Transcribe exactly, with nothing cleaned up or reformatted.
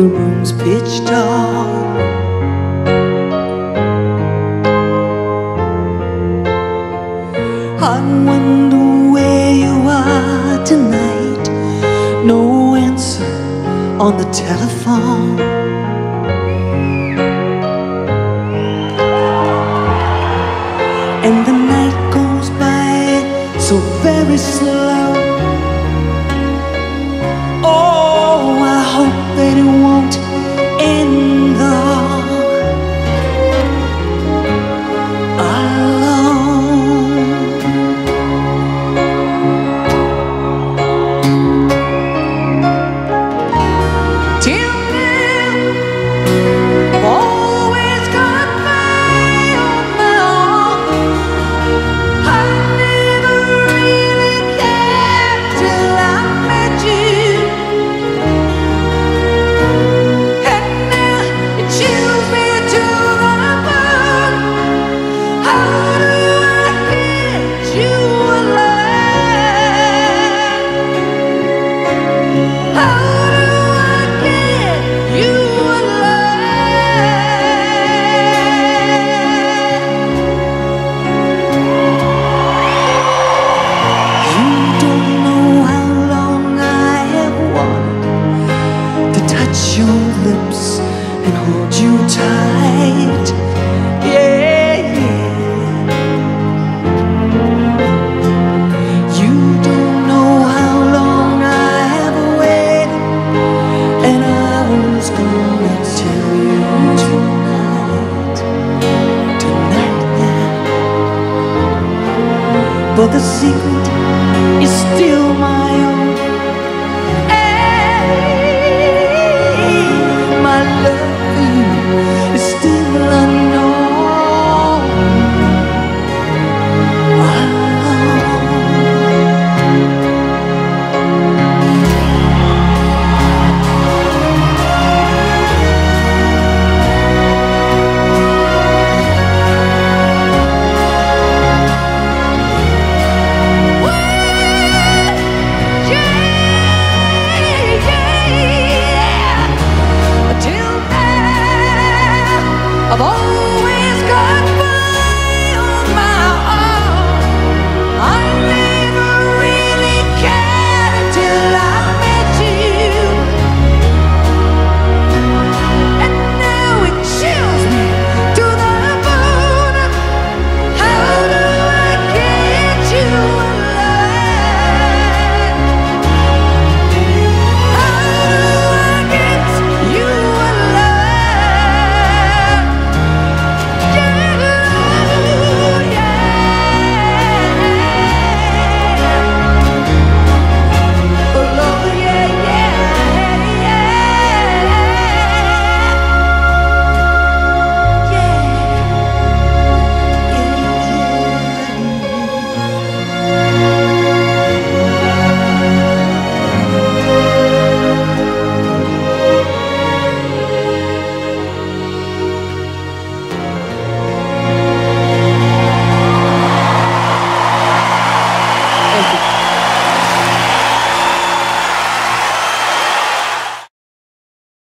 the room's pitch dark. I wonder where you are tonight. No answer on the telephone. And the night goes by so very slow. Oh, I hope that it won't end though alone. Till then, I've always got my own, my own. I never really cared till I met you. And now it chills me to the bone. How do I get you alive? How do I get you alive? You don't know how long I have wanted to touch your lips and hold you tight. Yeah, yeah. You don't know how long I have waited, and I was gonna tell you tonight, tonight, yeah. But the secret is still mine.